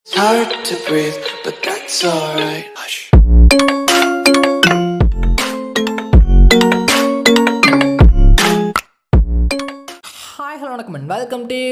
It's hard to breathe, but that's alright. Hush. Hi, hello, and welcome to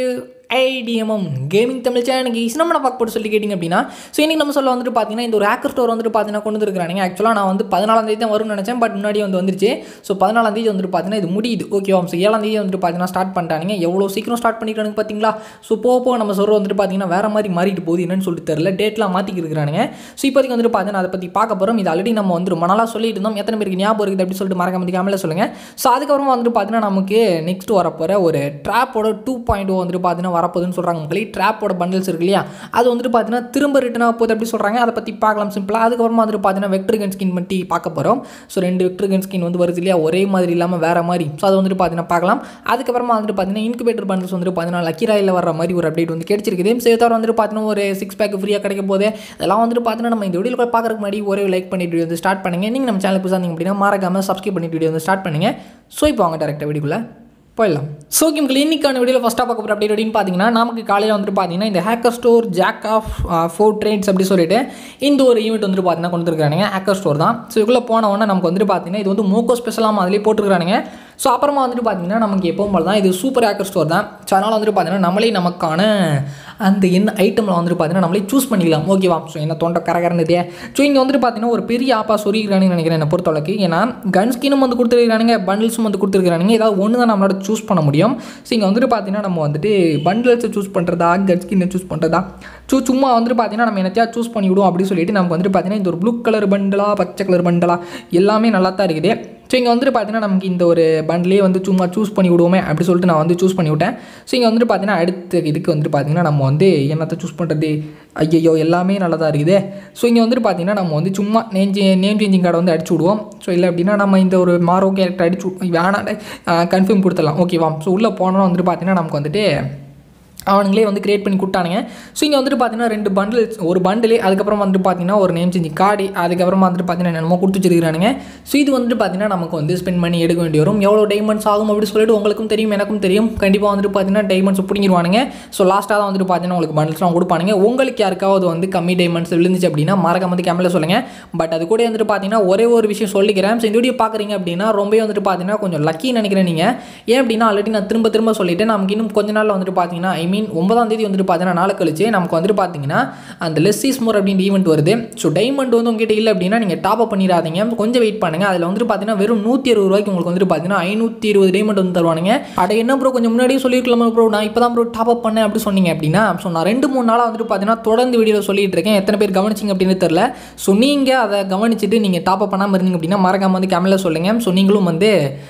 𝑖𝑑𝑚𝑚 gaming Tamil சேனலுக்கு நம்ம பார்க்க போட்டு சொல்லி கேட்டிங்க அப்படின்னா ஸோ இன்றைக்கி நம்ம சொல்ல வந்துட்டு பார்த்தீங்கன்னா இந்த ஒரு ஹேக்கர் ஸ்டோர் வந்துட்டு பார்த்தீங்கன்னா கொண்டு வந்துருக்காங்க. ஆக்சுவலாக நான் வந்து 14ஆம் தேதி தான் வரும்னு நினச்சேன், பட் முன்னாடியே வந்துருச்சு. ஸோ 14ஆம் தேதி வந்துட்டு பார்த்தீங்கன்னா இது முடியுது, ஓகேவா? ஸோ 7ஆம் தேதி வந்துட்டு பார்த்தீங்கன்னா ஸ்டார்ட் பண்ணிட்டாங்க. எவ்வளோ சீக்கிரம் ஸ்டார்ட் பண்ணிக்கிறானுங்க பார்த்தீங்களா? ஸோ போக நம்ம சொல்கிற வந்துட்டு பார்த்தீங்கன்னா வேறு மாதிரி மாறிட்டு போகுது, என்னன்னு சொல்லிட்டு தெரியல, டேட்லாம் மாற்றிக்கிறானுங்க. ஸோ இப்போதைக்கு வந்துட்டு பார்த்தீங்கன்னா அதை பற்றி பார்க்க போகிறோம். இது ஆல்ரெடி நம்ம வந்து ரொம்ப நாளாக சொல்லிட்டு இருந்தோம், எத்தனை பேருக்கு ஞாபகம் இருக்குது அப்படின்னு சொல்லிட்டு மறக்காம கேமரா சொல்லுங்கள். ஸோ அதுக்கப்புறமா வந்துட்டு பார்த்தீங்கன்னா நமக்கு நெக்ஸ்ட் வரப்போகிற ஒரு ட்ராப்போட 2.0 வந்துட்டு பார்த்தீங்கன்னா வரப்போகுதுன்னு சொல்கிறாங்க. ட்ராப்போட பண்டல்ஸ் இருக்கு இல்லையா, அது வந்துட்டு பார்த்தீங்கன்னா திரும்ப ரிட்டர்ன் ஆக போகுது அப்படி சொல்கிறாங்க. அதை பற்றி பார்க்கலாம் சிம்பிளாக. அதுக்கப்புறமா வந்துட்டு பார்த்தீங்கன்னா வெக்டர் கன் ஸ்கின் பற்றி பார்க்க போகிறோம். ஸோ 2 வெக்டர் கன் ஸ்கின் வந்து வருது இல்லையா, ஒரே மாதிரி இல்லாமல் வேறு மாதிரி. ஸோ அது வந்துட்டு பார்த்தீங்கன்னா பார்க்கலாம். அதுக்கப்புறமா வந்துட்டு பார்த்தீங்கன்னா இன்குபேட்டர் பண்டல்ஸ் வந்துட்டு பார்த்தீங்கன்னா லக்கி ராயில் வர மாதிரி ஒரு அப்டேட் வந்து கிடைச்சிருக்குது. ஸோ தவிர வந்துட்டு பார்த்தீங்கன்னா ஒரு 6 பேக் ஃப்ரீயாக கிடைக்க போது. அதெல்லாம் வந்துட்டு பார்த்தீங்கன்னா நம்ம இந்த வீடியோ பார்க்குறதுக்கு முன்னாடி ஒரே லைக் பண்ணிட்டு வீடியோ வந்து ஸ்டார்ட் பண்ணுங்க. நீங்கள் நம்ம சேனலுக்கு புதுசாக அப்படின்னா மறக்காமல் சப்ஸ்கிரைப் பண்ணிட்டு வீடியோ வந்து ஸ்டார்ட் பண்ணுங்க. ஸோ இப்போ வாங்க டேரக்டாக வீடியோக்குள்ளே போயிடலாம். ஸோ கிம்கள் இன்னைக்கான வீடியோவில் ஃபஸ்ட்டாக பார்க்க போகிற அப்டேட் அப்படின்னு பார்த்தீங்கன்னா நமக்கு காலையில் வந்துட்டு பார்த்தீங்கன்னா இந்த hacker store jack of 4 trades அப்படி சொல்லிட்டு இந்த ஒரு ஈவெண்ட் வந்துட்டு பார்த்தீங்கன்னா கொண்டு வந்துருக்கானுங்க. ஹேக்கர் ஸ்டோர் தான். ஸோ இதுக்குள்ளே போனவொன்னே நமக்கு வந்துட்டு பார்த்தீங்கன்னா இது வந்து மோக்கோ ஸ்பெஷலாக அதிலே போட்டுருக்கானுங்க. ஸோ அப்புறமா வந்துட்டு பார்த்தீங்கன்னா நமக்கு எப்பவும் போல தான் இது சூப்பர் ஹேக்கர் ஸ்டோர் தான். ஸோ அதனால் வந்துட்டு பார்த்தீங்கன்னா நம்மளே நமக்கான அந்த என்ன ஐட்டமில் வந்துட்டு பார்த்தீங்கன்னா நம்மளே சூஸ் பண்ணிக்கலாம், ஓகேவா? ஸோ என்ன தொண்டை கரகரந்ததே. ஸோ இங்கே வந்துட்டு பார்த்தீங்கன்னா ஒரு பெரிய ஆப்பா சொல்லிக்கிறானுன்னு நினைக்கிறேன் என்னை பொறுத்தளவுக்கு. ஏன்னா கன் ஸ்கினும் வந்து கொடுத்துருக்கானுங்க, பண்டில்ஸும் வந்து கொடுத்துருக்கானுங்க. ஏதாவது ஒன்று தான் நம்மளோட சூஸ் பண்ண முடியும். ஸோ இங்கே வந்துட்டு பார்த்தீங்கன்னா நம்ம வந்துட்டு பண்டில்ஸை சூஸ் பண்ணுறதா, கன் ஸ்கின்னை சூஸ் பண்ணுறதா, சும்மா வந்துட்டு பார்த்தீங்கன்னா நம்ம என்னத்தையா சூஸ் பண்ணி விடுவோம் அப்படின்னு சொல்லிட்டு நமக்கு வந்துட்டு பார்த்தீங்கன்னா இந்த ஒரு ப்ளூ கலர் பண்டலா, பச்சை கலர் பண்டலா எல்லாமே நல்லா தான் இருக்குது. ஸோ இங்கே வந்துட்டு பார்த்தீங்கன்னா நமக்கு இந்த ஒரு பண்டிலே வந்து சும்மா சூஸ் பண்ணி விடுவோமே அப்படி சொல்லிட்டு நான் வந்து சூஸ் பண்ணி விட்டேன். ஸோ இங்கே வந்துட்டு பார்த்தீங்கன்னா அடுத்த இதுக்கு வந்துட்டு பார்த்தீங்கன்னா நம்ம வந்து என்னத்தை சூஸ் பண்ணுறது, ஐயோ எல்லாமே நல்லா தான் இருக்குது. ஸோ இங்கே வந்துட்டு பார்த்தீங்கன்னா நம்ம வந்து சும்மா நேம் சேஞ்சிங் கார்டை வந்து அடிச்சு விடுவோம். ஸோ இல்லை அப்படின்னா நம்ம இந்த ஒரு மாரோ கேரக்டர் அடிச்சு வேணாம் கன்ஃபார்ம் கொடுத்துடலாம், ஓகேவா? ஸோ உள்ளே போனோன்னா வந்துட்டு பார்த்தீங்கன்னா நமக்கு வந்துட்டு அவனுங்களே வந்து கிரியேட் பண்ணி கொடுத்தானுங்க. ஸோ இங்கே வந்துட்டு பார்த்தீங்கன்னா 2 பண்டில்ஸ், ஒரு பண்டிலே, அதுக்கப்புறம் வந்துட்டு பார்த்தீங்கன்னா ஒரு நேம் சேஞ்சிங் கார்டு, அதுக்கப்புறமா வந்துட்டு பார்த்தீங்கன்னா என்னமோ கொடுத்து வச்சிருக்கானுங்க. ஸோ இது வந்துட்டு பார்த்தீங்கன்னா நமக்கு வந்து ஸ்பெண்ட் பண்ணி எடுக்க வேண்டி வரும். எவ்வளோ டைமண்ட்ஸ் ஆகும் அப்படின்னு சொல்லிட்டு உங்களுக்கும் தெரியும், எனக்கும் தெரியும். கண்டிப்பாக வந்துட்டு பார்த்தீங்கன்னா டைமண்ட்ஸ் பிடிங்கிடுவானுங்க. ஸோ லாஸ்ட்டாக தான் வந்துட்டு பார்த்தீங்கன்னா உங்களுக்கு பண்டில்ஸ்லாம் கொடுப்பானுங்க. உங்களுக்கு யாருக்காவது வந்து கம்மி டைமண்ட்ஸ் விழுந்துச்சு அப்படின்னா மறக்காம வந்து கேமரா சொல்லுங்கள். பட் அது கூட வந்துட்டு பார்த்தீங்கன்னா ஒரே ஒரு விஷயம் சொல்லிக்கிறேன். ஸோ இந்த வீடியோ பார்க்குறீங்க அப்படின்னா ரொம்பவே வந்துட்டு பார்த்தீங்கன்னா கொஞ்சம் லக்கின்னு நினைக்கிறேன் நீங்கள். ஏன் அப்படின்னா ஆல்ரெடி நான் திரும்ப சொல்லிவிட்டு நமக்கு இன்னும் கொஞ்ச நாளில் வந்துட்டு பார்த்தீங்கன்னா 9ஆம் தேதி வந்துட்டு பார்த்தீங்கன்னா நாளை கழிச்சு நமக்கு வந்துட்டு பார்த்தீங்கன்னா அந்த லெஸ் இஸ் மோர் அப்படின்ற ஈவெண்ட் வருது. ஸோ டைமண்ட் வந்து உங்ககிட்ட இல்லை அப்படின்னா நீங்கள் டாப் அப் பண்ணிடாதீங்க, கொஞ்சம் வெயிட் பண்ணுங்கள். அதில் வந்துட்டு பார்த்தீங்கன்னா வெறும் 160 ரூபாய்க்கு உங்களுக்கு வந்துட்டு பார்த்தீங்கன்னா 520 டைமண்ட் வந்து தருவானுங்க. அட என்ன ப்ரோ கொஞ்சம் முன்னாடியே சொல்லியிருக்கலாமா ப்ரோ, நான் இப்போ தான் ப்ரோ டாப் அப் பண்ணேன் அப்படி சொன்னீங்க அப்படின்னா. ஸோ நான் 2-3 நாளாக வந்துட்டு பார்த்தீங்கன்னா தொடர்ந்து வீடியோவில் சொல்லிட்டு இருக்கேன், எத்தனை பேர் கவனிச்சிங்க அப்படின்னு தெரில. ஸோ நீங்கள் அதை கவனிச்சுட்டு நீங்கள் டாப் அப் பண்ணாமல் இருந்தீங்க அப்படின்னா மறக்காம வந்து கேமரா சொல்லுங்கள். ஸோ நீங்களும் வந்து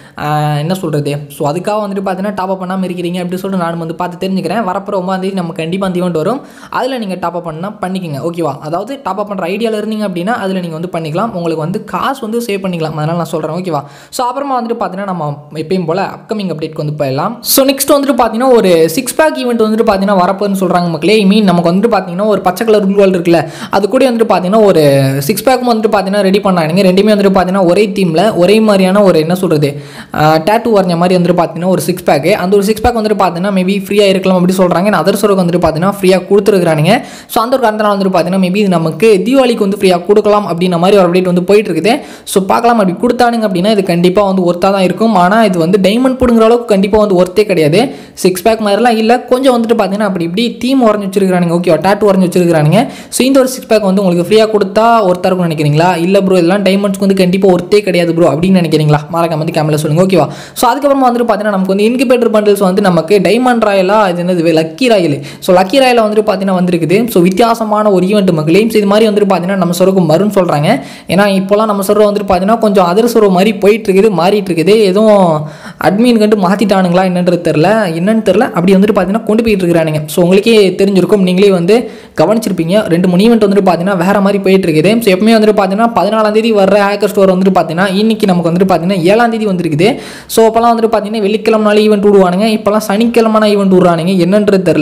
என்ன சொல்கிறது, ஸோ அதுக்காக வந்துட்டு பார்த்தீங்கன்னா டாப் அப் பண்ணாமல் இருக்கிறீங்க அப்படின்னு சொல்லிட்டு நான் வந்து பார்த்து தெரிஞ்சுக்கிறேன். வரப்போ 9ஆம் தேதி நம்ம கண்டிப்பாக அந்த ஈவெண்ட் வரும், அதில் நீங்கள் டாப் அப் பண்ணால் பண்ணிக்கங்க, ஓகேவா? அதாவது டாப் அப் பண்ணுற ஐடியாவில் இருந்தீங்க அப்படின்னா அதில் நீங்கள் வந்து பண்ணிக்கலாம், உங்களுக்கு வந்து காசு வந்து சேவ் பண்ணிக்கலாம். அதனால் நான் சொல்கிறேன், ஓகேவா? ஸோ அப்புறமா வந்துட்டு பார்த்தீங்கன்னா நம்ம எப்பயும் போல் அப்கமிங் அப்டேட்க்கு வந்து போயிடலாம். ஸோ நெக்ஸ்ட் வந்துட்டு பார்த்தீங்கன்னா ஒரு 6 பேக் ஈவெண்ட் வந்துட்டு பார்த்தீங்கன்னா வரப்போன்னு சொல்கிறாங்க மக்களே. நமக்கு வந்துட்டு பார்த்தீங்கன்னா ஒரு பச்சை கலர் ரூல் இருக்குல்ல, அது கூட வந்துட்டு பார்த்தீங்கன்னா ஒரு 6 பேக்கும் வந்துட்டு பார்த்தீங்கன்னா ரெடி பண்ணாங்க. ரெண்டுமே வந்துட்டு பார்த்தீங்கன்னா ஒரே தீமில் ஒரே மாதிரியான ஒரு என்ன சொல்கிறது டேட்டூ வரைஞ்ச மாதிரி வந்துட்டு பார்த்தீங்கன்னா ஒரு 6 பேக்கு. அந்த ஒரு 6 பேக் வந்துட்டு பார்த்தீங்கன்னா மேபி ஃப்ரீயாக இருக்கலாம் அப்படி சொல்கிறாங்க. அதர்ஸருக்கு வந்துட்டு பார்த்தீங்கன்னா ஃப்ரீயாக கொடுத்துருக்கானுங்க. ஸோ அந்த ஒரு காரணத்தினால வந்துட்டு பார்த்தீங்கன்னா மேபி இது நமக்கு தீபாவளிக்கு வந்து ஃப்ரீயாக கொடுக்கலாம் அப்படின்ற மாதிரி ஒரு அப்டேட் வந்து போயிட்டு இருக்குது. ஸோ பார்க்கலாம், அப்படி கொடுத்தானுங்க அப்படின்னா இது கண்டிப்பாக வந்து ஒர்த்தாக தான் இருக்கும். ஆனால் இது வந்து டைமண்ட் போடுங்கிற அளவுக்கு கண்டிப்பாக வந்து ஒர்த்தே கிடையாது. 6 பேக் மாதிரிலாம் இல்லை, கொஞ்சம் வந்துட்டு பார்த்தீங்கன்னா அப்படி இப்படி தீம் வரைஞ்சி வச்சிருக்கானுங்க, ஓகேவா? டேட்டூ வரைஞ்சி வச்சிருக்கானுங்க. ஸோ இந்த ஒரு 6 பேக் வந்து உங்களுக்கு ஃப்ரீயாக கொடுத்தா ஒர்த்தாக இருக்கும்னு நினைக்கிறீங்களா? இல்லை ப்ரோ இதெல்லாம் டைமண்ட்ஸ்க்கு வந்து கண்டிப்பாக ஒர்த்தே கிடையாது ப்ரோ அப்படின்னு நினைக்கிறீங்களா? மறக்காம வந்து கேமரா சொல்லுங்கள், ஓகேவா? ஸோ அதுக்கப்புறமா வந்துட்டு பார்த்தீங்கன்னா நமக்கு வந்து இன்குபேட்டர் பண்டில்ஸ் வந்து நமக்கு டைமண்ட் ராயலா, இது என்னது லக்கி ராயல். ஸோ லக்கி ராயில் வந்துட்டு பார்த்தீங்கன்னா வந்திருக்குது. ஸோ வித்தியாசமான ஒரு ஈவெண்ட் மக்களே. ஸோ இது மாதிரி வந்துட்டு பார்த்தீங்கன்னா நம்ம சர்வருக்கு மருன்னு சொல்கிறாங்க. ஏன்னா இப்போலாம் நம்ம சர்வர் வந்துட்டு பார்த்தீங்கன்னா கொஞ்சம் அதர் சர்வர் மாதிரி போயிட்டு இருக்குது, மாறிட்டு இருக்குது. எதுவும் அட்மின் கண்டு மாற்றிட்டானுங்களா என்னன்னு தெரில, அப்படி வந்துட்டு பார்த்தீங்கன்னா கொண்டு போயிட்டு இருக்கிறானுங்க. ஸோ உங்களுக்கே தெரிஞ்சிருக்கும், நீங்களே வந்து கவனிச்சிருப்பீங்க. 2-3 ஈவெண்ட் வந்துட்டு பார்த்தீங்கன்னா வேறு மாதிரி போயிட்டு இருக்குது. ஸோ எப்பவுமே வந்துட்டு பார்த்தீங்கன்னா 14ஆம் தேதி வர ஹேக்கர் ஸ்டோர் வந்துட்டு பார்த்தீங்கன்னா இன்னைக்கு நமக்கு வந்துட்டு பார்த்தீங்கன்னா 7ஆம் தேதி வந்துருக்குது. ஸோ அப்போலாம் வந்துட்டு பார்த்தீங்கன்னா வெள்ளிக்கிழமை நாள் ஈவெண்ட் விடுவானுங்க, இப்போலாம் சனிக்கிழமை ஈவெண்ட் விடுறானுங்க, என்னன்றது தெரில.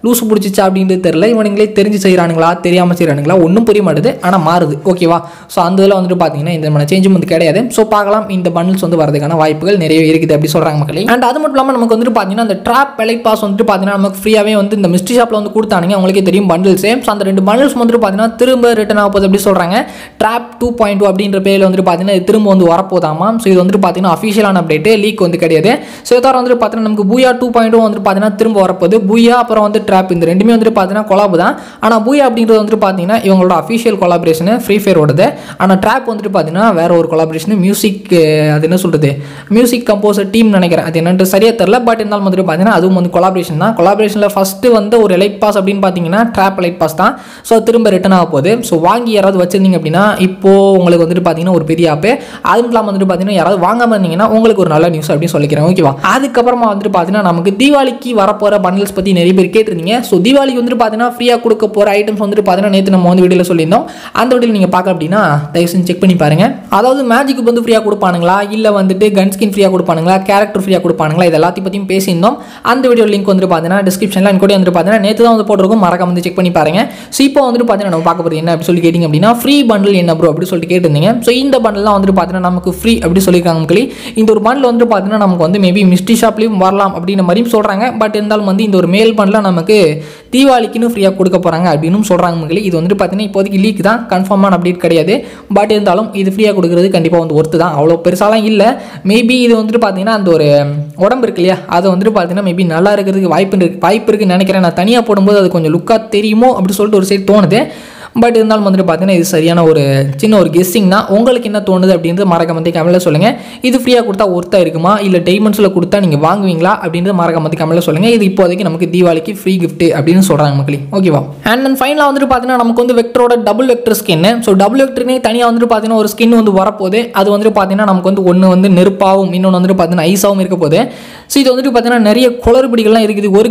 லூசு பிடிச்சிச்சா அப்படின்றது தெரியல. இவனுங்களே தெரிஞ்சு செய்கிறானுங்களா தெரியாமல் செய்கிறானுங்களா ஒன்றும் புரிய மாட்டுது. ஆனால் மாறுது. ஓகேவா? ஸோ அந்த இதில் வந்துட்டு பார்த்தீங்கன்னா இந்த மாதிரி சேஞ்சும் வந்து கிடையாது. ஸோ பார்க்கலாம், இந்த பண்டில்ஸ் வந்து வரதுக்கான வாய்ப்புகள் நிறைய இருக்குது அப்படி சொல்கிறாங்க மக்களே. அண்ட் அது மட்டும் இல்லாமல் நமக்கு வந்துட்டு பார்த்தீங்கன்னா அந்த ட்ராப் எலைட் பாஸ் வந்துட்டு பார்த்தீங்கன்னா நமக்கு ஃப்ரீயாகவே வந்து இந்த மிஸ்ட்ரி ஷாப்பில் வந்து கொடுத்தானுங்க. உங்களுக்கே தெரியும் பண்டில்ஸே. ஸோ அந்த 2 பண்டில்ஸ் வந்துட்டு பார்த்தீங்கன்னா திரும்ப ரிட்டர்ன் ஆக போகுது அப்படி சொல்கிறாங்க. ட்ராப் 2.2 அப்படின்ற பேரில் வந்துட்டு பார்த்தீங்கன்னா இது திரும்ப வந்து வரப்போதாமா. ஸோ இது வந்துட்டு பார்த்தீங்கன்னா அஃபிஷியலான அப்டேட்டு, லீக் வந்து கிடையாது. ஸோ இதோட வந்துட்டு பார்த்தீங்கன்னா நமக்கு பூயா 2.0 வந்துட்டு பார்த்தீங்கன்னா திரும்ப வரப்போகுது. பூயா அப்புறம் வந்து ட்ராப் இந்த ரெண்டுமே வந்துட்டு பார்த்தீங்கன்னா கொலாபு தான். ஆனால் பூயா அப்படின்றது வந்துட்டு பார்த்தீங்கன்னா இவங்களோட அஃபிஷியல் கொலாபரேஷன் ஃப்ரீ ஃபயரோடது. ஆனால் ட்ராப் வந்துட்டு பார்த்தீங்கன்னா வேற ஒரு கொலாபரேஷன் மியூசிக், அது என்ன சொல்கிறது, மியூசிக் கம்போசர் டீம் நினைக்கிறேன். அது என்னன்ட்டு சரியாக தெரில. பட் இருந்தாலும் வந்துட்டு பார்த்தீங்கன்னா அதுவும் வந்து கொலாபரேஷன் தான். கொலாபரேஷனில் ஃபஸ்ட்டு வந்து ஒரு எலைட் பாஸ் அப்படின்னு பார்த்தீங்கன்னா ட்ராப் எலைட் பாஸ் தான். ஸோ திரும்ப ரிட்டர்ன் ஆக போகுது. ஸோ வாங்கி யாராவது வச்சிருந்தீங்க அப்படின்னா இப்போது உங்களுக்கு வந்துட்டு பார்த்தீங்கன்னா ஒரு பெரிய ஆப்பு. அதுவும் இல்லாமல் வந்துட்டு பார்த்தீங்கன்னா யாராவது வாங்காமல் இருந்தீங்கன்னா உங்களுக்கு ஒரு நல்ல நியூஸ் அப்படின்னு சொல்லிக்கிறேன். ஓகேவா? அதுக்கப்புறமா வந்துட்டு பார்த்தீங்கன்னா நமக்கு தீபாவளிக்கு வரப்போகிற பண்டில்ஸ் பற்றி நிறைய பேர் கேட்டிருந்தீங்க. ஸோ தீபாவளிக்கு வந்துட்டு பார்த்தீங்கன்னா ஃப்ரீயாக கொடுக்க போகிற ஐட்டம்ஸ் வந்துட்டு பார்த்தீங்கன்னா நேற்று நம்ம வந்து வீடியோவில் சொல்லியிருந்தோம். அந்த வீடியோவில் நீங்கள் பார்க்க அப்படின்னா தயவு செஞ்சு செக் பண்ணி பாருங்கள். அதாவது மேஜிக் வந்து ஃப்ரீயாக கொடுப்பானுங்களா, இல்லை வந்துட்டு கன் ஸ்கின் ஃப்ரீயாக கொடுப்பானுங்களா, கேரக்டர் ஃப்ரீயாக கொடுப்பானுங்களா, இது எல்லாத்தையும் பற்றியும் பேசியிருந்தோம். அந்த வீடியோ லிங்க் வந்துட்டு பார்த்தீங்கன்னா டிஸ்கிரிப்ஷனில் கூட வந்துட்டு பார்த்தீங்கன்னா நேற்று தான் வந்து போட்டிருக்கோம். மறக்காம வந்து செக் பண்ணி பாருங்கள். ஸோ இப்போ வந்துட்டு பார்த்தீங்கன்னா நம்ம பார்க்க போகிறது என்ன அப்படி சொல்லி கேட்டிங்க அப்படின்னா ஃப்ரீ பண்டில் என்ன ப்ரோ அப்படி சொல்லிட்டு கேட்டிருந்தீங்க. ஸோ இந்த பண்டில் தான் வந்துட்டு பார்த்தீங்கன்னா நமக்கு ஃப்ரீ அப்படி சொல்லியிருக்காங்க மக்களே. இந்த ஒரு பண்டில் வந்துட்டு பார்த்தீங்கன்னா நமக்கு வந்து மேபி மிஸ்ட்ரி ஷாப்லேயும் வரலாம் அப்படின்ற மாதிரியும் சொல்கிறாங்க. பட் இருந்தாலும் வந்து இந்த ஒரு மேல் பண்டில் நமக்கு தீபாவளிக்குன்னு ஃப்ரீயாக கொடுக்க போகிறாங்க அப்படின்னு சொல்கிறாங்க மக்களே. இது வந்துட்டு பார்த்தீங்கன்னா இப்போதைக்கு லீக் தான், கன்ஃபார்மான அப்டேட் கிடையாது. பட் இருந்தாலும் இது ஃப்ரீயாக கொடுக்குறது கண்டிப்பாக வந்து ஒர்த்து தான். அவ்வளோ பெருசாலாம் இல்லை. மேபி இது வந்துட்டு பார்த்தீங்கன்னா அந்த ஒரு உடம்பு இருக்கு இல்லையா, அதை வந்துட்டு பார்த்தீங்கன்னா மேபி நல்லா இருக்கிறதுக்கு வாய்ப்பு இருக்குன்னு நினைக்கிறேன். நான் தனியாக போடும்போது அது கொஞ்சம் லுக்காக தெரியுமோ அப்படி சொல்லிட்டு ஒரு சைடு தோணுது. பட் இருந்தாலும் வந்துட்டு பார்த்தீங்கன்னா இது சரியான ஒரு சின்ன ஒரு கெஸ்ஸிங் தான். உங்களுக்கு என்ன தோணுது அப்படின்றது மறக்காம வந்து கமெண்ட்டில் சொல்லுங்கள். இது ஃப்ரீயாக கொடுத்தா ஒர்த்தாக இருக்குமா, இல்லை டைமண்ட்ஸில் கொடுத்தா நீங்கள் வாங்குவீங்களா அப்படின்றது மறக்காம வந்து கமெண்ட்டில் சொல்லுங்கள். இது இப்போதைக்கு நமக்கு தீபாவளிக்கு ஃப்ரீ கிஃப்ட் அப்படின்னு சொல்கிறாங்க மக்களே. ஓகேவா? அண்ட் தென் ஃபைனலாக வந்துட்டு பார்த்தீங்கன்னா நமக்கு வந்து வெக்டரோட double vector skin. So double வெக்டர்னே தனியாக வந்துட்டு பார்த்தீங்கன்னா ஒரு ஸ்கின் வந்து வரப்போகுது. அது வந்துட்டு பார்த்தீங்கன்னா நமக்கு வந்து ஒன்று வந்து நெருப்பாகவும் இன்னொன்று வந்துட்டு பார்த்தீங்கன்னா ஐஸாகவும் இருக்க போகுது. ஸோ இது வந்துட்டு பார்த்தீங்கன்னா நிறைய குளறுபடிகள்லாம் இருக்குது. ஒரு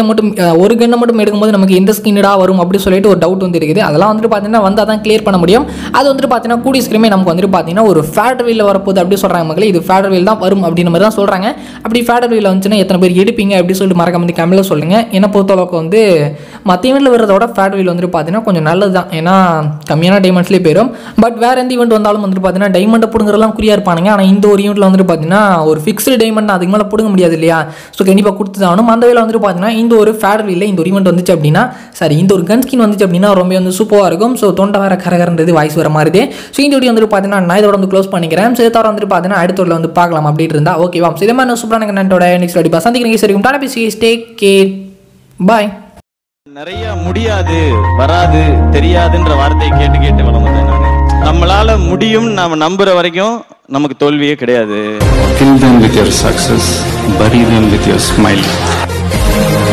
கன்னை மட்டும் எடுக்கும்போது நமக்கு எந்த ஸ்கின்னடா வரும் அப்படி சொல்லிட்டு ஒரு டவுட் வந்து இருக்குது. அதெல்லாம் வந்துட்டு பார்த்தீங்கன்னா வந்தால் தான் கிளியர் பண்ண முடியும். அது வந்துட்டு பார்த்தீங்கன்னா கூடிய சீக்கிரமே நமக்கு வந்துட்டு பார்த்தீங்கன்னா ஒரு ஃபேடர் வீலில் வரப்போகுது அப்படி சொல்கிறாங்க மக்களே. இது ஃபேடர் வீல் தான் வரும் அப்படின்ற மாதிரி தான் சொல்கிறாங்க. அப்படி ஃபேடர் வீலில் வந்துச்சுன்னா எத்தனை பேர் எடுப்பீங்க அப்படி சொல்லிட்டு மறக்காம வந்து கமெண்ட்டில் சொல்லுங்கள். என்னை பொறுத்தளவுக்கு வந்து மற்ற ஈவெண்ட்டில் வரதோட ஃபேடர் வீல் வந்துட்டு பார்த்தீங்கன்னா கொஞ்சம் நல்லது தான். ஏன்னா கம்மியான டைமண்ட்ஸ்லேயே போயிடும். பட் வேறு எந்த ஈவெண்ட் வந்தாலும் வந்துட்டு பார்த்தீங்கன்னா டைமண்டை பிடுங்குறதுலாம் குறியாக இருப்பானுங்க. ஆனால் இந்த ஒரு ஈவெண்ட்டில் வந்துட்டு பார்த்தீங்கன்னா ஒரு ஃபிக்ஸ்டு டைமண்ட் அதுக்கு மேலே பிடுங்க முடியாது இல்லையா. ஸோ கண்டிப்பாக கொடுத்து தான் ஆகணும். அந்த வேலை வந்துட்டு பார்த்தீங்கன்னா இந்த ஒரு ஃபேடர் வீலில் இந்த ஒரு ஈவெண்ட் வந்துச்சு அப்படின்னா, சரி இந்த ஒரு கன் ஸ்கின் வந்துச்சு அப்படின்னா ரொம்ப வந்து சூப்பராக இருக்கும். ஸோ தொண்டை வேறு கரகரன்றது வாய்ஸ் வர மாதிரி. ஸோ இந்த வீடியோ வந்துட்டு பார்த்தீங்கன்னா நான் இதோட வந்து க்ளோஸ் பண்ணிக்கிறேன். ஸோ இதை வந்துட்டு பார்த்தீங்கன்னா அடுத்த வீடியோவில் வந்து பார்க்கலாம் அப்படின்ட்டு இருந்தால் ஓகேவா. ஸோ இதே மாதிரி சூப்பரான கண்டென்ட்டோட நெக்ஸ்ட் வீடியோ சந்திக்கிறீங்க. சரி டாடா பை, டேக் கேர், பாய். நிறைய முடியாது, வராது, தெரியாதுன்ற வார்த்தையை கேட்டு கேட்டு வளர்ந்தேன் நான். நம்மளால முடியும் நாம நம்புற வரைக்கும் நமக்கு தோல்வியே கிடையாது. Kill them with your success, bury them with your smile.